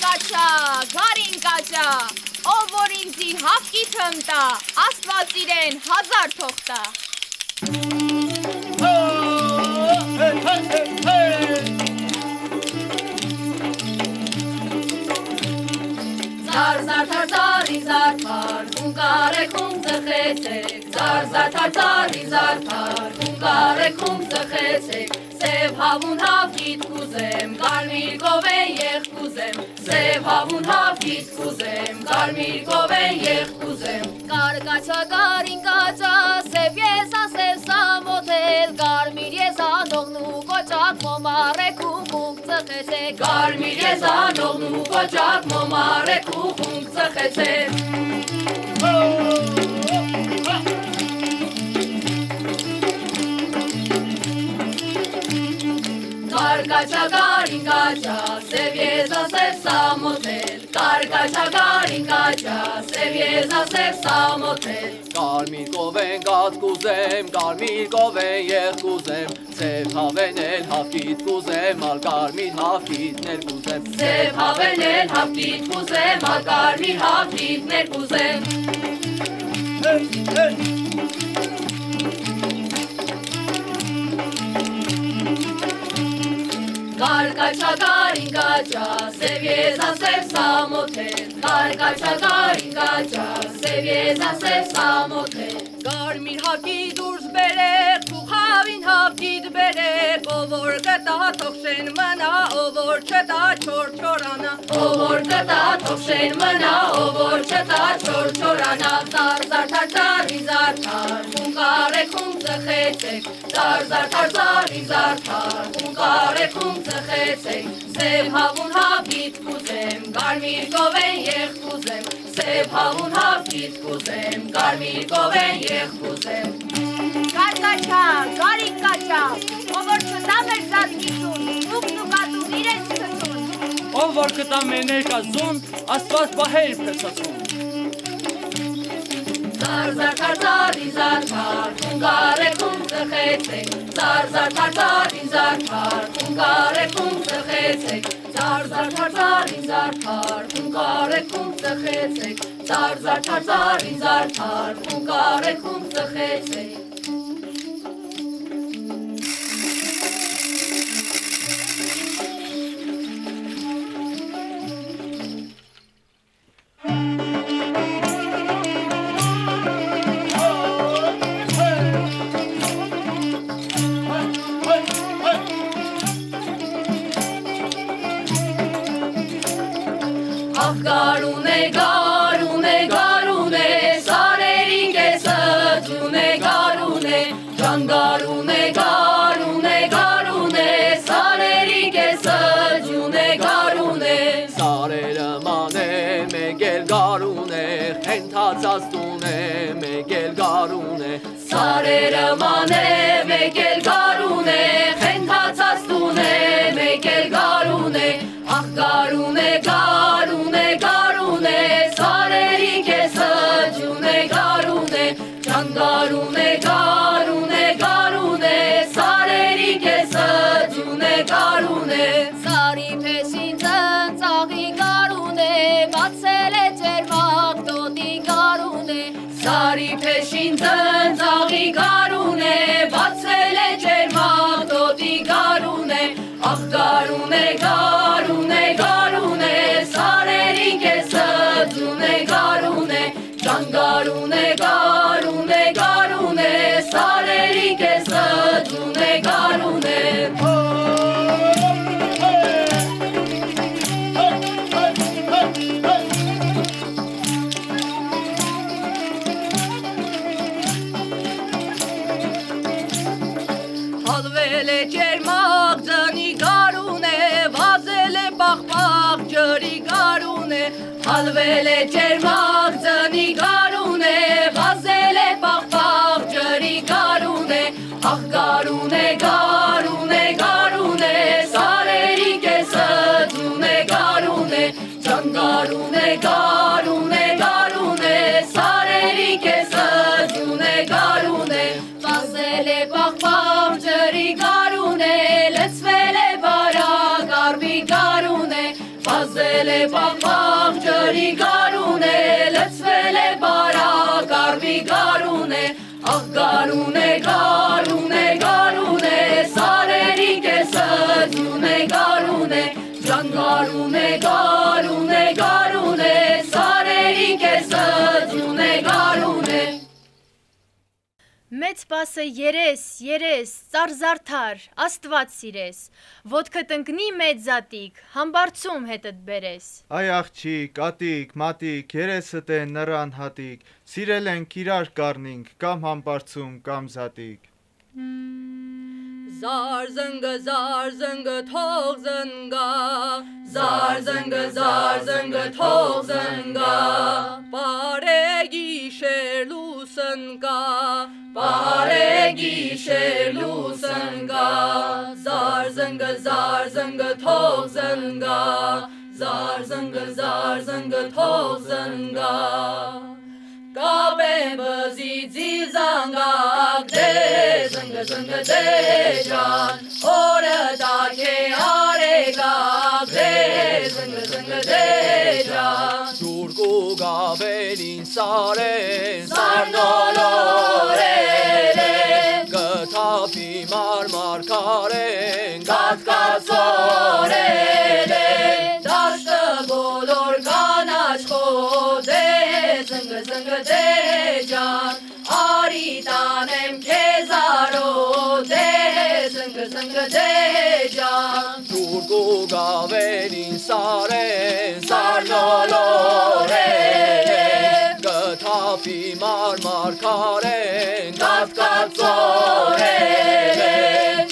կաչա, գարին կաչա, ով որ ինձի հավկիթըմ տա, աստված իրեն հազար թող տա։ Zar tartari zarpar, kungarekum zechesek. Zar tartari zarpar, kungarekum zechesek. Sev havun havkit kuzem, garmir goven yech kuzem. Sev havun havkit kuzem, garmir goven yech kuzem. Gargacha garin gacha, sev yesa sev samotel, garmir yesa nognu kochak momare kukuk zechesek. Garmir yesa nognu kochak momare kukuk zechesek. Gargacha garin gacha, sev yesa sev samotel. Gargacha garin gacha, sev yesa sev samotel. Garmir goven gat kuzem, garmir goven yech kuzem. Sev haven el havkit kuzem, al garmir havkit ner kuzem. Sev haven el havkit kuzem, al garmir havkit ner kuzem. Gargacha garin gacha, sev yesa sev samotel. Gargacha garin gacha, sev yesa sev samotel. Garmir havkit durz berek, kuhavin havkit berek. Ovor gata tokshen mana, ovor cheta chor chorana. Ovor gata tokshen mana, ovor cheta chor chorana. Zar tartari zartar, kungarekum zechesek. Zar tartari zartar, kungarekum zechesek. Sev havun havkit kuzem, garmir goven yech kuzem. Sev havun havkit kuzem, garmir goven yech kuzem. Gargacha, garin gacha, ով որ չտա մեր զատկիցուն, ուկն ու կատուն իրենց թծուն։ Ով որ կտա մեր ներկազուն, աստված բահեր պեցացուն։ Zar tartari zartar, kungarekum zechesek. Zar tartari zartar, kungarekum zechesek. Zar tartari zartar, kungarekum zechesek. Zar tartari zartar, kungarekum zechesek. Garune, garune, garune, sareri kesa june garune, can garune, garune, garune, sareri kesa june garune. Sarere mane megel garune, hentazastune megel garune. Sarere mane megel garune, hentazastune megel garune. Ah garune, garune, garune, sareri kesa june garune, can garune, garune, garune, sareri kesa june garune. Սարի փեսին ծնծաղի գարուն է, բացել է ջերմակ տոտի գարուն է։ Սարի փեշին ծնծաղի գարուն է, բացել է ջերմակ տոտի գարուն է։ Ախ գարուն է, գարուն է, գարուն է, սարերի կեսը ձուն է գարուն է, ճան գարուն է, գարուն է, գարուն է, սարերի կեսը ձուն է գարուն է։ Հալվել է ջերմակ ձնի գարուն է, վազել է պախպախ ջրի գարուն է։ Հալվել է ջերմակ ձնի գարուն է, վազել է պախպախ ջրի գարուն է։ Ախ գարուն է, գարուն է, գարուն է, սարերի կեսը ձուն է գարուն է, ճան գարուն է, գարուն է, գարուն է, սարերի կեսը ձուն է գարուն է։ Վազել է պախպախ ջրի գարուն է, լցվել է բարակ արվի գարուն է, վազել է գարուն է, գարուն է, գարուն է, սարերի կեսծուն է, գարուն է, ջան գարուն է, գարուն է, գարուն է, սարերի կեսծուն է, գարուն է։ Մեծ պասը երես, երես, ծարզարդար, աստված սիրես, ոտքդ ընկնի մեծ զատիկ, համբարձում հետդ բերես։ Այ աղջիկ, ատիկ, մատիկ, երեսդ է նռան հատիկ, սիրել ենք իրար կառնինք, կամ համբարձում, կամ զատիկ։ Զարզնգը թող զնգա, զարզնգը թող զնգա, պարե գիշեր լուսնկա, պարե գիշեր լուսնկա, զարզնգը թող զնգա, զարզնգը թող զնգա, կապեմ բզիցի զանգակ դե զնգ դե ջան, օրը տակ է արեգակ դե զնգ դե ջան, Շուրգու գավելին սարեն, սարնոլորել են, գթափի մարմար քարեն, կատկացորել են, դաշտը բոլոր կանաչ խոտ է, զնգ դե ջան, արի տանեմ քեզ արոտ է, զնգ դե ջան, Շուրգու գավելին սարեն, սարնոլորել են, գթափի մարմար քարեն, կատկացորել են,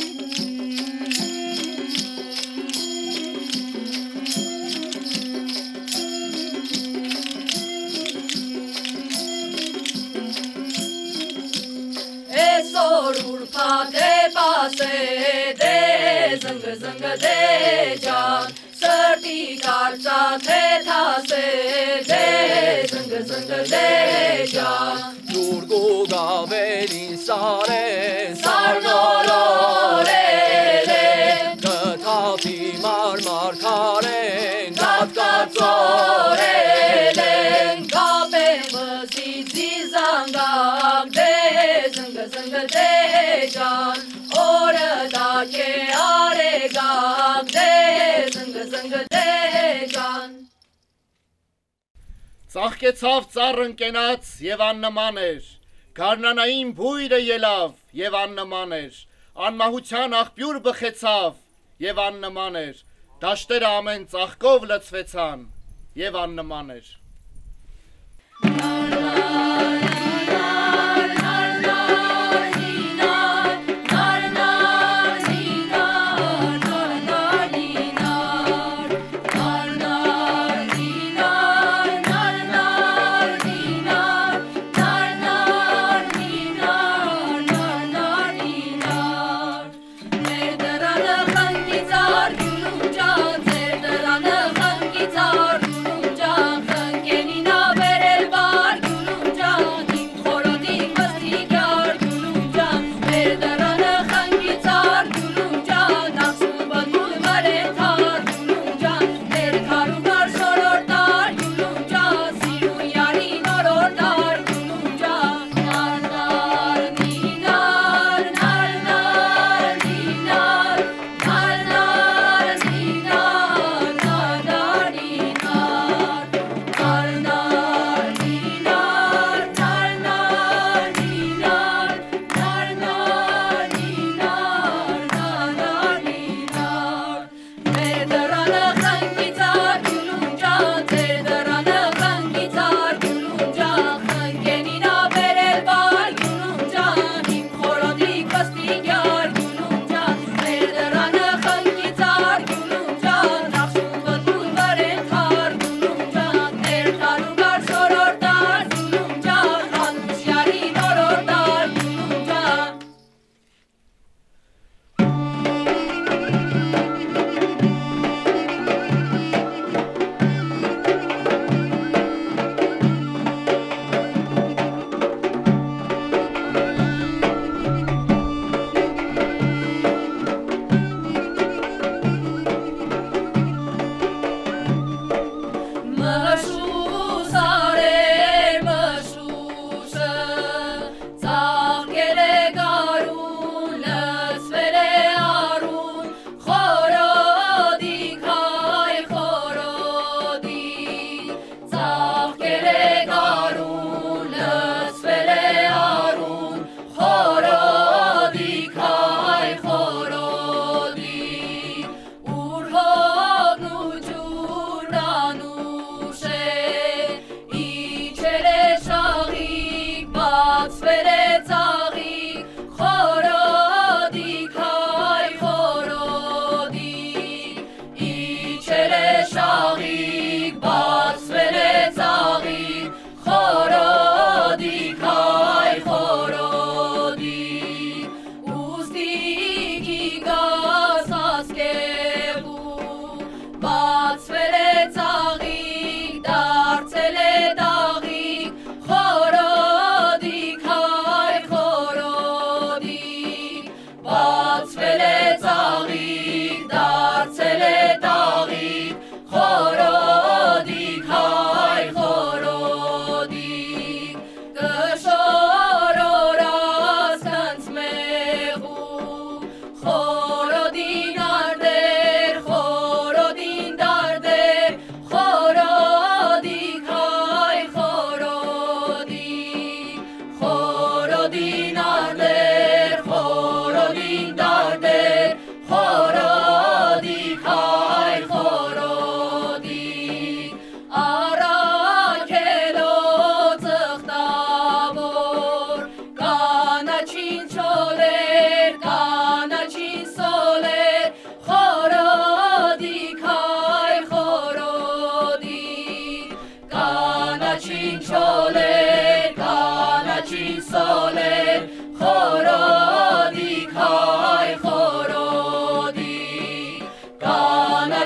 Այսօր ուրբաթ է պասե դե զնգ դե ջան, սրտի կարծած է թասե դե զնգ դե ջան, Շուրգու գավելին սարեն, սարնոլորել են, գթափի մարմար քարեն, կատկացորել են, կապեմ բզիցի զանգակ դե զնգ դե ջան, օրը տակ է արեգակ դե զնգ դե ջան, Ծաղկեցավ ծառն կենաց և աննման էր, գարնանային բույրը ելավ և աննման էր, անմահության աղբյուր բխեցավ և աննման էր, դաշտերը ամեն ծաղկով լցվեցան և աննման էր։ Ձեր դրանը խնկից ար, գյուրում ջան խնկ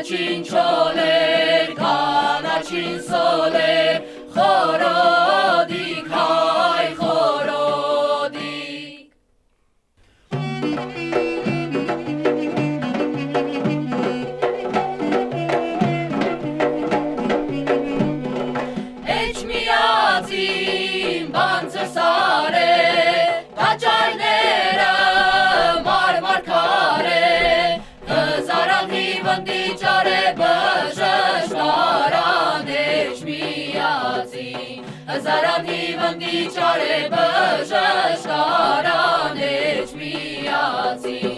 կանաչին չոլեր, կանաչին սոլեր, խորոդիկ, հայ խորոդիկ։ Էջմիածին բանցը սարե, տաճարները մարմար քարե, հզարան հիվնդի ճարե բժշկարան Էջմիածին, հզարան հիվնդի ճարե բժշկարան Էջմիածին։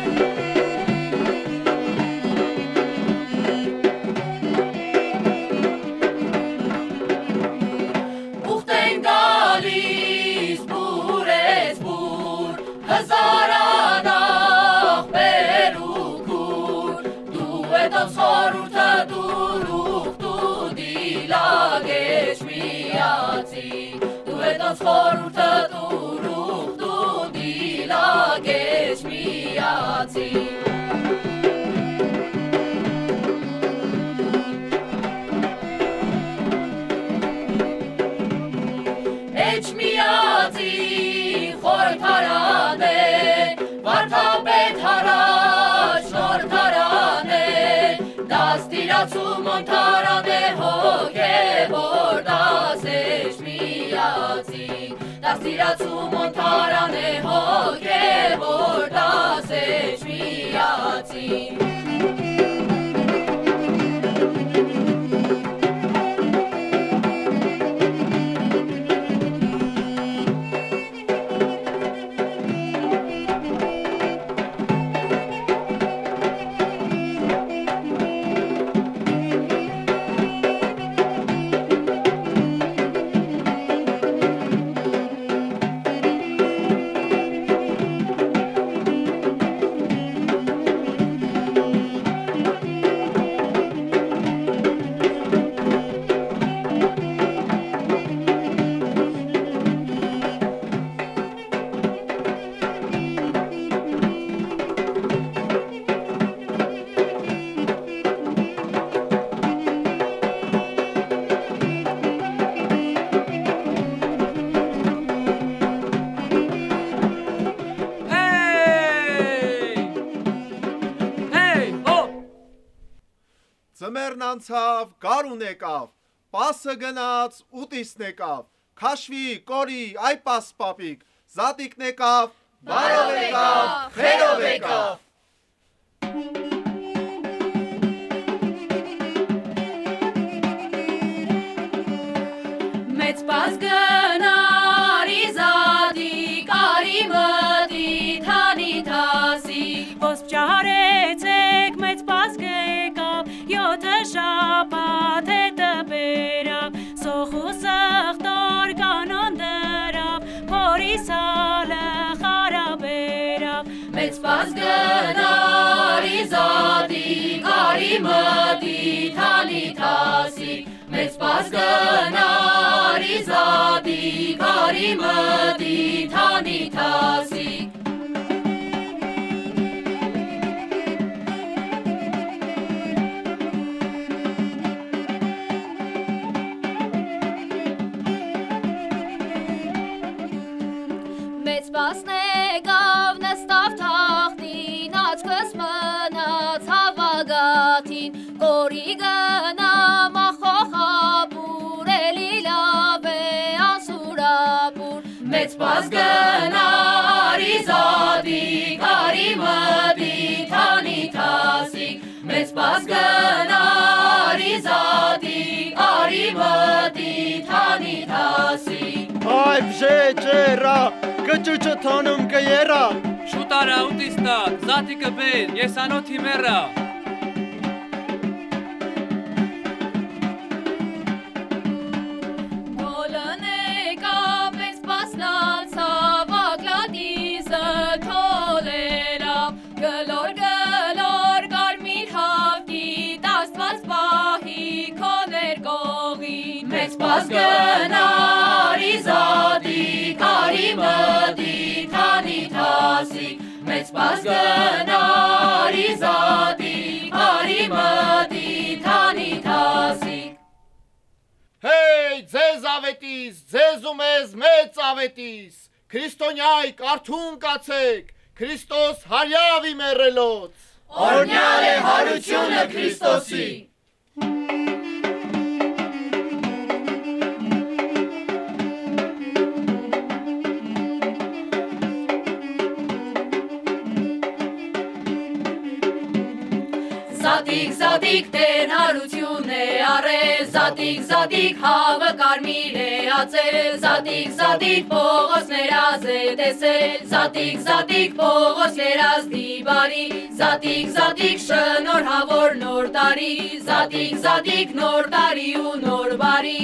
Հզարանախ բերուքուր, դու էտոց խորուրդը դուրուխ դու դիլագ Էջմիածին, դու էտոց խորուրդը դուրուխ դու դիլագ Էջմիածին։ Էջմիածին խորթարան է, վարդապետ հարաճ շորթարան է, դաստիրացում օնթարան է հոգևոր դաս Էջմիածին, դաստիրացում օնթարան է հոգևոր դաս Էջմիածին։ Ձմեռն անցավ, գարուն եկավ, պասը գնաց, ուտիսն եկավ, քաշվի, կորի, այ պաս պապիկ, զատիկն եկավ, բարով եկավ, խերով եկավ։ Մեծ պաս գնարի զատիկ, արի մտի, թանի թասի, ոսպ ճարեցեք, մեծ պաս գեկավ, յոթը շապատ հետը բերավ, սոխու սխտոր կանոն դրավ, փորի սալը խարաբերավ։ Մեծ պաս գնարի զատիկ, արի մտի, թանի թասի, մեծ պաս գնարի զատիկ, արի մտի, թանի թասի։ Մեծ պասն եկավ նստավ թախտին, աչքս մնաց հավագաթին, կորի գնամ ախոխապուր, էլի լավ է անսուրապուր։ Մեծ պաս գնարի զատիկ, արի մտի, թանի թասիկ, մեծ պաս գնարի զատիկ, արի մտի, թանի թասիկ։ Այ բժե ջերա, կճուճը թոնում կերա, Շուտարա ուտիստա, զատիկը բեր, եսանոթի մերա։ Գոլն եկավ, մեծ պասն անցավ, ակլադիզը թոլերավ, գլոր գլոր կարմիր հավկիտ, աստված պահի քո ներկողին։ Մեծ պաս գնարի զատիկ, արի մտի, թանի թասիկ, մեծ պաս գնարի զատիկ, արի մտի, ձեզ ավետիս, ձեզ ու մեզ մեծ ավետիս, Քրիստոնյայք արթուն կացեք, Քրիստոս հարյավ իմերելոց, օրհնյալ է հարությունը Քրիստոսի։ Զատիկ, զատիկ տեր հարություն է առել, զատիկ, զատիկ հավը կարմիր է ածել, զատիկ, զատիկ Պողոս ներած է տեսել, զատիկ, զատիկ Պողոս երազդի բարի, զատիկ, զատիկ շնորհավոր նոր տարի, զատիկ, զատիկ նոր տարի ու նոր բարի։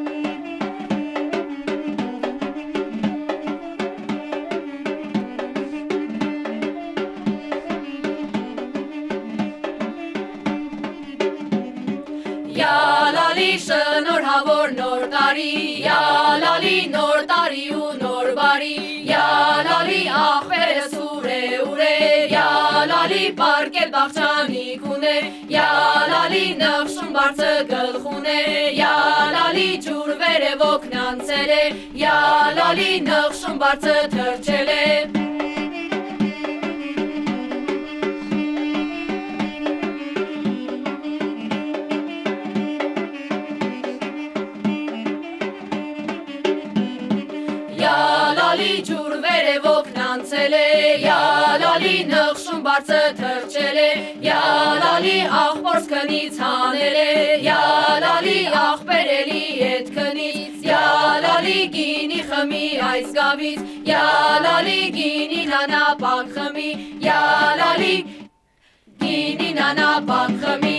Յալալի շնորհավոր նոր տարի, յալալի նոր տարի ու նոր բարի, յալալի աղբերս ուրե, յալալի պարկել բաղջանիք ունե, յալալի նխշում բարձը գլխուն է, յալալի ջուր վերևոքն անցել է, յալալի նխշում բարձը թրջել է։ Յալալի ջուր վերևոքն անցել է, յալալի նխշում բարձը թրջել է, յալալի աղբորս քնից հանել է, յալալի աղբերելի ետ քնից, յալալի գինի խմի այս գավից, յալալի գինի նանապակ խմի, յալալի գինի նանապակ խմի։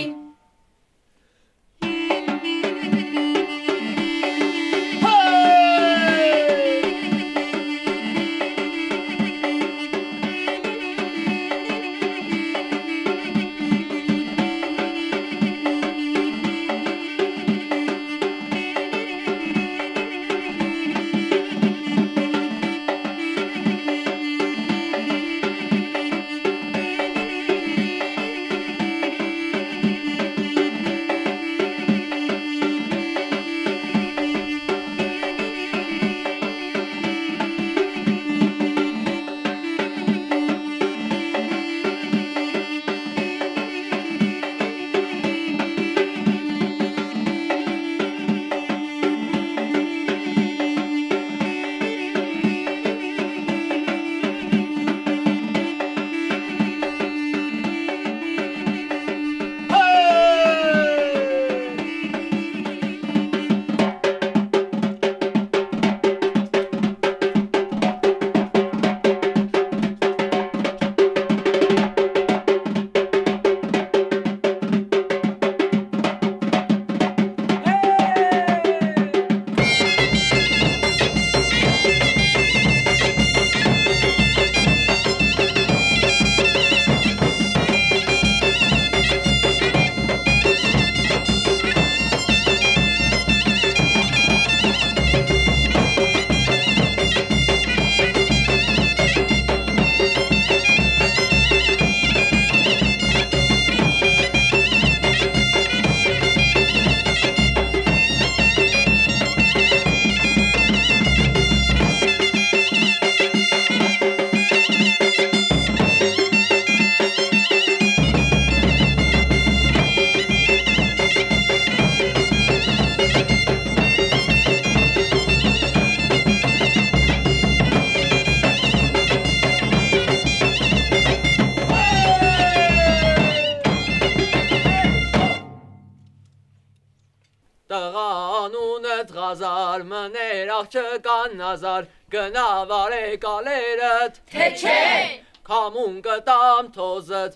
Տղանունդ ғազար մներ աղջկան նազար գնավար է կալերդ Թե չէ Կամուն կտամ թոզդ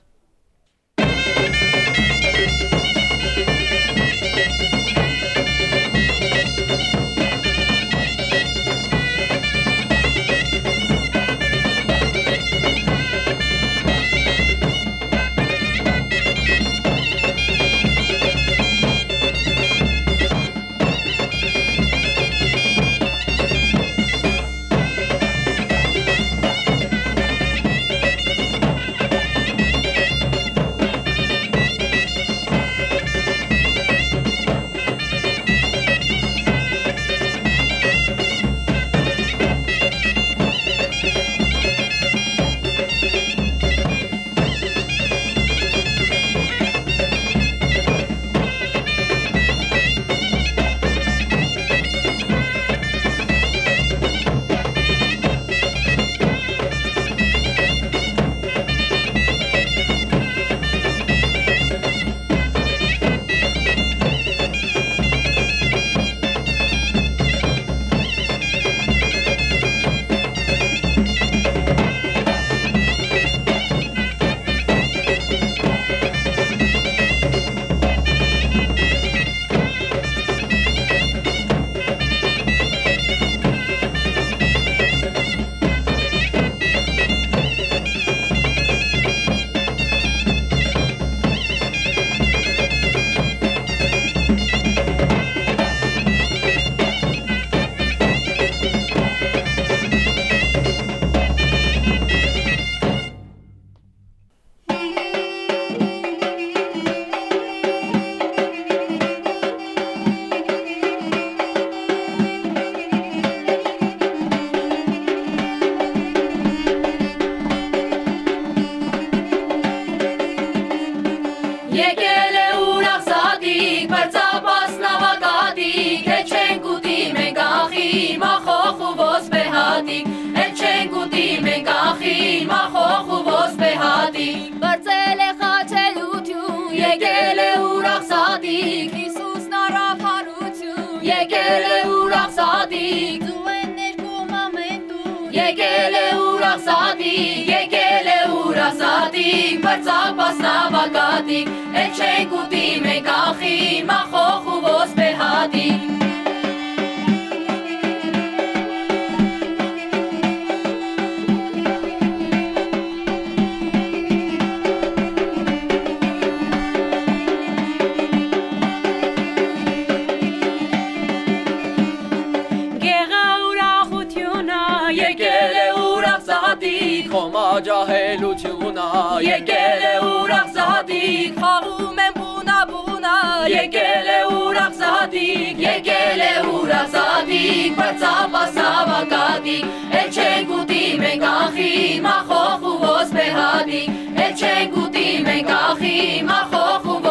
եկել է ուրախ զատիկ, բրծապաս նավակատիկ, էլ չենք ուտի մենք ախի, մախոխ ու ոսպե հատիկ, էլ չենք ուտի մենք ախի, մախոխ ու ոսպե հատիկ, բրծել է խաչելություն, եկել է ուրախ զատիկ, Հիսուսն առավ հարություն, եկել է ուրախ զատիկ, դու են ներկում ամեն տուն, եկել է ուրախ զատիկ, եկել է ուրախ զատիկ, բրծապաս նավակատիկ, էլ չենք ուտի մենք ախի, մախոխ ու ոսպե հատիկ, Խոմաջահելությունա եկել է ուրախ զատիկ, խաղում են բունա, եկել է ուրախ զատիկ, եկել է ուրախ զատիկ, բրծապաս նավակատիկ, էլ չենք ուտի մենք ախի, մախոխ ու ոսպե հատիկ, էլ չենք ուտի մենք ախի, մախոխ ու